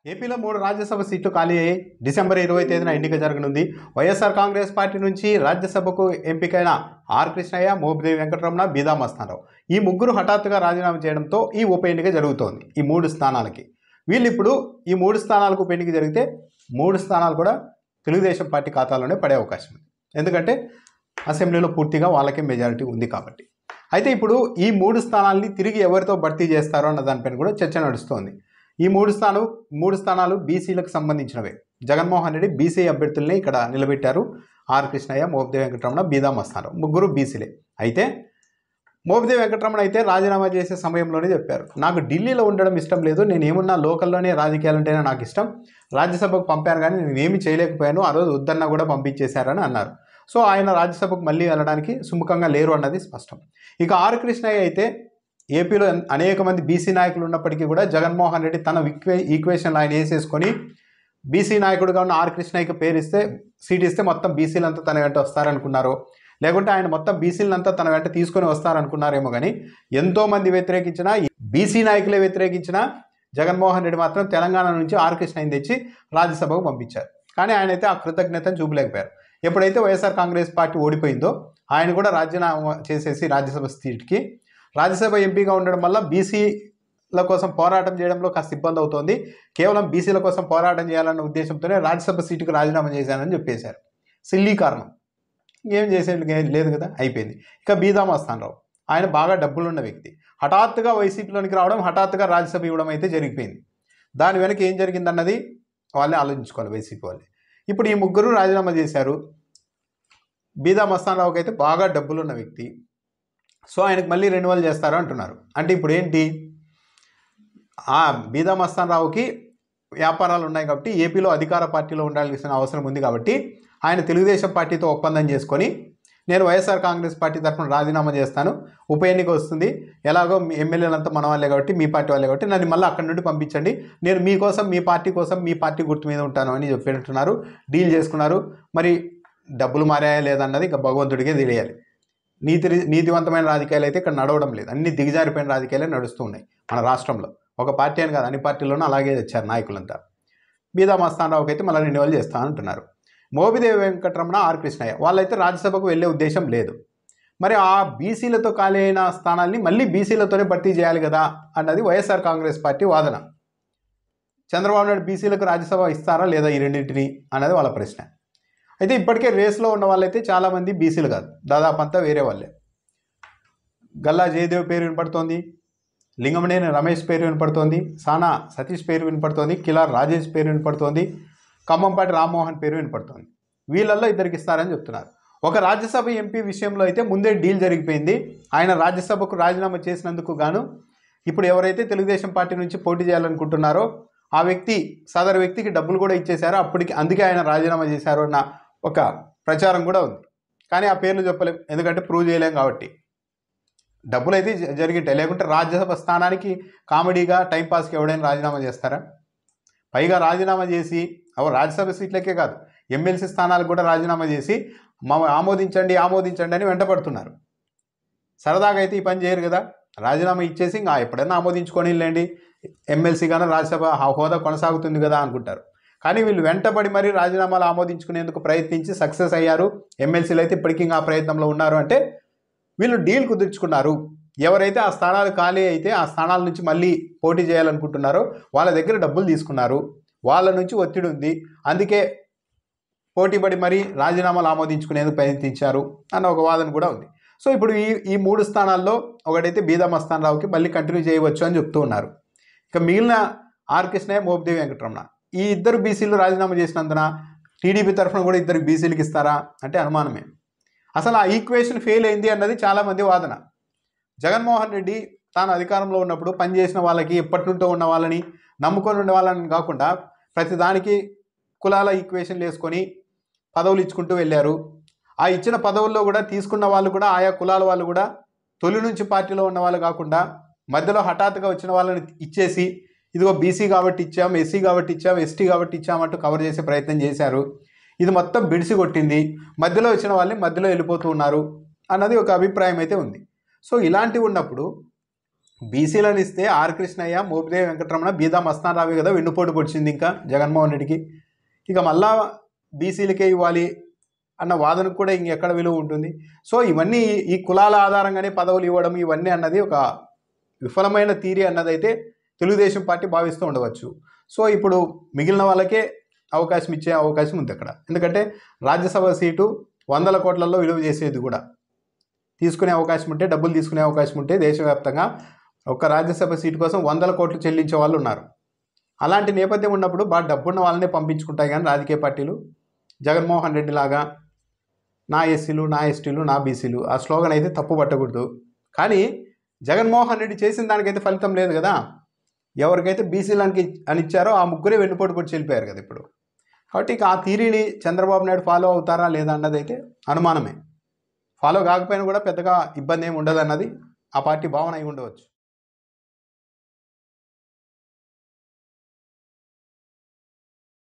ఏపీలో 3 రాజ్యసభ సీట్లు ఖాళీ అయ్యాయి. డిసెంబర్ 20 తేదీన ఎన్నిక జరగనుంది. వైఎస్ఆర్ కాంగ్రెస్ పార్టీ నుంచి రాజ్యసభకు ఎంపికైన ఆర్ కృష్ణయ్య, మోపిదేవి వెంకటరమణ, బీదా మస్తానరావు ఈ ముగ్గురు హఠాత్తుగా రాజీనామా చేయడంతో ఈ ఉప ఎన్నిక జరుగుతోంది. ఈ 3 స్థానాలకి వీళ్ళు ఇప్పుడు ఈ 3 స్థానాలకు ఉప ఎన్నిక జరిగితే 3 స్థానాలు కూడా తెలుగుదేశం పార్టీ ఖాతాలోనే పడే అవకాశం ఉంది. ఎందుకంటే అసెంబ్లీలో పూర్తిగా వాళ్ళకే మెజారిటీ ఉంది కాబట్టి. అయితే ఇప్పుడు ఈ 3 స్థానాలని తిరిగి ఎవరితో భర్తీ చేస్తారో అన్న దానిపైన కూడా చర్చ నడుస్తోంది. ఈ 3 స్థానాలు బీసీలకు సంబంధించినవే. జగన్మోహన్ రెడ్డి బీసీ అభ్యర్థుల్ని ఇక్కడ నిలబెట్టారు. ఆర్ కృష్ణయ్య, మోపిదేవి వెంకటరమణ, బీదా మస్తానరావు ముగ్గురు బీసీలే. అయితే మోపిదేవి వెంకటరమణ అయితే రాజీనామా చేసే సమయంలోనే చెప్పారు, నాకు ఢిల్లీలో ఉండడం ఇష్టం లేదు, నేను ఏమున్నా లోకల్లోనే రాజకీయాలంటేనే నాకు ఇష్టం, రాజ్యసభకు పంపాను కానీ నేనేమి చేయలేకపోయాను, ఆ రోజు వద్దన్నా కూడా పంపించేశారని అన్నారు. సో ఆయన రాజ్యసభకు మళ్ళీ వెళ్ళడానికి సుముఖంగా లేరు అన్నది స్పష్టం. ఇక ఆర్ కృష్ణయ్య అయితే ఏపీలో అనేక మంది బీసీ నాయకులు ఉన్నప్పటికీ కూడా జగన్మోహన్ రెడ్డి తన ఈక్వేషన్లు ఆయన వేసేసుకొని బీసీ నాయకుడుగా ఉన్న ఆర్ కృష్ణయ్యకి సీట్ ఇస్తే మొత్తం బీసీలంతా తన వెంట వస్తారనుకున్నారు, లేకుంటే ఆయన మొత్తం బీసీలంతా తన వెంట తీసుకొని వస్తారనుకున్నారేమో. కానీ ఎంతోమంది వ్యతిరేకించినా, బీసీ నాయకులే వ్యతిరేకించినా జగన్మోహన్ రెడ్డి మాత్రం తెలంగాణ నుంచి ఆర్ కృష్ణయ్యని తెచ్చి రాజ్యసభకు పంపించారు. కానీ ఆయనైతే ఆ కృతజ్ఞతను చూపలేకపోయారు. ఎప్పుడైతే వైఎస్ఆర్ కాంగ్రెస్ పార్టీ ఓడిపోయిందో ఆయన కూడా రాజీనామా చేసేసి రాజ్యసభ సీట్కి రాజ్యసభ ఎంపీగా ఉండడం వల్ల బీసీల కోసం పోరాటం చేయడంలో కాస్త ఇబ్బంది అవుతోంది, కేవలం బీసీల కోసం పోరాటం చేయాలన్న ఉద్దేశంతోనే రాజ్యసభ సీటుకు రాజీనామా చేశానని చెప్పేశారు. సిల్లీ కారణం, ఏం చేసేది లేదు కదా, అయిపోయింది. ఇక బీదా మస్తానరావు ఆయన బాగా డబ్బులున్న వ్యక్తి, హఠాత్తుగా వైసీపీలోనికి రావడం, హఠాత్తుగా రాజ్యసభ ఇవ్వడం అయితే జరిగిపోయింది. దాని వెనక ఏం జరిగిందన్నది వాళ్ళే ఆలోచించుకోవాలి, వైసీపీ వాళ్ళే. ఇప్పుడు ఈ ముగ్గురు రాజీనామా చేశారు. బీదా మస్తానరావుకి అయితే బాగా డబ్బులున్న వ్యక్తి, సో ఆయనకు మళ్ళీ రెన్యువల్ చేస్తారు అంటున్నారు. అంటే ఇప్పుడు ఏంటి, బీదా మస్తానరావుకి వ్యాపారాలు ఉన్నాయి కాబట్టి ఏపీలో అధికార పార్టీలో ఉండాల్సిన అవసరం ఉంది కాబట్టి ఆయన తెలుగుదేశం పార్టీతో ఒప్పందం చేసుకొని నేను వైఎస్ఆర్ కాంగ్రెస్ పార్టీ తరఫున రాజీనామా చేస్తాను, ఉప ఎన్నిక వస్తుంది, ఎలాగో ఎమ్మెల్యేలంతా మన వాళ్ళే కాబట్టి మీ పార్టీ వాళ్ళే కాబట్టి నన్ను మళ్ళీ అక్కడి నుండి పంపించండి, నేను మీకోసం మీ పార్టీ కోసం మీ పార్టీ గుర్తు మీద ఉంటాను అని చెప్పినట్టున్నారు. డీల్ చేసుకున్నారు. మరి డబ్బులు మారాయా లేదన్నది ఇక భగవంతుడికే తెలియాలి. నీతివంతమైన రాజకీయాలు అయితే ఇక్కడ నడవడం లేదు, అన్ని దిగజారిపోయిన రాజకీయాలే నడుస్తూ ఉన్నాయి మన రాష్ట్రంలో. ఒక పార్టీ అని కాదు, అన్ని పార్టీల్లోనూ అలాగే తెచ్చారు నాయకులంతా. బీదా మస్తానరావుకి అయితే మళ్ళీ రెన్యువల్ చేస్తానంటున్నారు. మోపిదేవి వెంకటరమణ, ఆర్ కృష్ణయ్య వాళ్ళైతే రాజ్యసభకు వెళ్ళే ఉద్దేశం లేదు. మరి ఆ బీసీలతో ఖాళీ అయిన స్థానాల్ని మళ్ళీ బీసీలతోనే భర్తీ చేయాలి కదా అన్నది వైఎస్ఆర్ కాంగ్రెస్ పార్టీ వాదన. చంద్రబాబు నాయుడు బీసీలకు రాజ్యసభ ఇస్తారా లేదా ఈ రెండింటిని అన్నది వాళ్ళ ప్రశ్న. అయితే ఇప్పటికే రేసులో ఉన్న వాళ్ళైతే చాలామంది బీసీలు కాదు, దాదాపు అంతా వేరే వాళ్ళే. గల్లా జయదేవ్ పేరు వినపడుతోంది, లింగమనేని రమేష్ పేరు వినపడుతోంది, సానా సతీష్ పేరు వినపడుతోంది, కిలార్ రాజేష్ పేరు వినపడుతోంది, ఖమ్మంపాటి రామ్మోహన్ పేరు వినపడుతోంది. వీళ్ళల్లో ఇద్దరికి ఇస్తారని చెప్తున్నారు. ఒక రాజ్యసభ ఎంపీ విషయంలో అయితే ముందే డీల్ జరిగిపోయింది. ఆయన రాజ్యసభకు రాజీనామా చేసినందుకు గాను ఇప్పుడు ఎవరైతే తెలుగుదేశం పార్టీ నుంచి పోటీ చేయాలనుకుంటున్నారో ఆ వ్యక్తి, సదరు వ్యక్తికి డబ్బులు కూడా ఇచ్చేశారు. అందుకే ఆయన రాజీనామా చేశారు అన్న ఒక ప్రచారం కూడా ఉంది. కానీ ఆ పేర్లు చెప్పలేం, ఎందుకంటే ప్రూవ్ చేయలేం కాబట్టి. డబ్బులు అయితే జరిగింటాయి, లేకుంటే రాజ్యసభ స్థానానికి కామెడీగా టైంపాస్కి ఎవడైనా రాజీనామా చేస్తారా? పైగా రాజీనామా చేసి రాజ్యసభ సీట్లకే కాదు, ఎమ్మెల్సీ స్థానాలకు కూడా రాజీనామా చేసి ఆమోదించండి అని వెంటపడుతున్నారు. సరదాగా అయితే ఈ పని చేయరు కదా, రాజీనామా ఇచ్చేసి ఇంకా ఎప్పుడైనా ఆమోదించుకొని వెళ్ళండి, ఎమ్మెల్సీ కానీ రాజ్యసభ హోదా కొనసాగుతుంది కదా అనుకుంటారు. కానీ వీళ్ళు వెంటబడి మరీ రాజీనామాలు ఆమోదించుకునేందుకు ప్రయత్నించి సక్సెస్ అయ్యారు. ఎమ్మెల్సీలు అయితే ఇప్పటికీ ఆ ప్రయత్నంలో ఉన్నారు. అంటే వీళ్ళు డీల్ కుదుర్చుకున్నారు. ఎవరైతే ఆ స్థానాలు ఖాళీ అయితే ఆ స్థానాల నుంచి మళ్ళీ పోటీ చేయాలనుకుంటున్నారో వాళ్ళ దగ్గర డబ్బులు తీసుకున్నారు, వాళ్ళ నుంచి ఒత్తిడి ఉంది, అందుకే పోటీపడి మరీ రాజీనామాలు ఆమోదించుకునేందుకు ప్రయత్నించారు అన్న ఒక వాదన కూడా ఉంది. సో ఇప్పుడు ఈ 3 స్థానాల్లో ఒకటైతే బీదా మస్తానరావుకి మళ్ళీ కంటిన్యూ చేయవచ్చు అని చెప్తూ ఉన్నారు. ఇక మిగిలిన ఆర్ కృష్ణయ్య, మోపిదేవి వెంకటరమణ ఈ ఇద్దరు బీసీలు రాజీనామా చేసినందున టీడీపీ తరఫున కూడా ఇద్దరు బీసీలకు ఇస్తారా అంటే అనుమానమే. అసలు ఆ ఈక్వేషన్ ఫెయిల్ అయింది అన్నది చాలామంది వాదన. జగన్మోహన్ రెడ్డి తాను అధికారంలో ఉన్నప్పుడు పనిచేసిన వాళ్ళకి, ఎప్పటి నుంటో ఉన్న వాళ్ళని, నమ్ముకొని ఉండే వాళ్ళని కాకుండా ప్రతిదానికి కులాల ఈక్వేషన్లు వేసుకొని పదవులు ఇచ్చుకుంటూ వెళ్ళారు. ఆ ఇచ్చిన పదవుల్లో కూడా తీసుకున్న వాళ్ళు కూడా ఆయా కులాల వాళ్ళు కూడా తొలి నుంచి పార్టీలో ఉన్న వాళ్ళు కాకుండా మధ్యలో హఠాత్తుగా వచ్చిన వాళ్ళని ఇచ్చేసి ఇదిగో బీసీ కాబట్టి ఇచ్చాం, ఎస్సీ కాబట్టి ఇచ్చాం, ఎస్టీ కాబట్టి ఇచ్చామంటూ కవర్ చేసే ప్రయత్నం చేశారు. ఇది మొత్తం బిడిసి కొట్టింది, మధ్యలో వచ్చిన వాళ్ళని మధ్యలో వెళ్ళిపోతూ ఉన్నారు అన్నది ఒక అభిప్రాయం అయితే ఉంది. సో ఇలాంటివి ఉన్నప్పుడు బీసీలను ఇస్తే ఆర్ కృష్ణయ్య, మోపిదేవి వెంకటరమణ, బీదా మస్తాన్ రావి కదా వెన్నుపోటు పొడిచింది ఇంకా జగన్మోహన్ రెడ్డికి. ఇక మళ్ళా బీసీలకే ఇవ్వాలి అన్న వాదనకు కూడా ఇంకెక్కడ విలువ ఉంటుంది? సో ఇవన్నీ ఈ కులాల ఆధారంగానే పదవులు ఇవ్వడం ఇవన్నీ అన్నది ఒక విఫలమైన థీరీ అన్నదైతే తెలుగుదేశం పార్టీ భావిస్తూ ఉండవచ్చు. సో ఇప్పుడు మిగిలిన వాళ్ళకే అవకాశం ఇచ్చే అవకాశం ఉంది అక్కడ. ఎందుకంటే రాజ్యసభ సీటు 100 కోట్లలో విలువ చేసేది కూడా తీసుకునే అవకాశం ఉంటే, డబ్బులు తీసుకునే అవకాశం ఉంటే దేశవ్యాప్తంగా ఒక రాజ్యసభ సీటు కోసం 100 కోట్లు చెల్లించే వాళ్ళు ఉన్నారు. అలాంటి నేపథ్యం ఉన్నప్పుడు బాగా డబ్బున్న వాళ్ళనే పంపించుకుంటాయి కానీ రాజకీయ పార్టీలు జగన్మోహన్ రెడ్డి లాగా నా ఎస్సీలు, నా ఎస్టీలు, నా బీసీలు ఆ స్లోగన్ అయితే తప్పు పట్టకూడదు. కానీ జగన్మోహన్ రెడ్డి చేసిన దానికైతే ఫలితం లేదు కదా. ఎవరికైతే బీసీలకి అని ఇచ్చారో ఆ ముగ్గురే వెన్నుపోటు పొడిచి వెళ్ళిపోయారు కదా ఇప్పుడు. కాబట్టి ఇక ఆ థీరీని చంద్రబాబు నాయుడు ఫాలో అవుతారా లేదా అన్నది అయితే అనుమానమే. ఫాలో కాకపోయినా కూడా పెద్దగా ఇబ్బంది ఏమి ఉండదు అన్నది ఆ పార్టీ భావన అయి ఉండవచ్చు.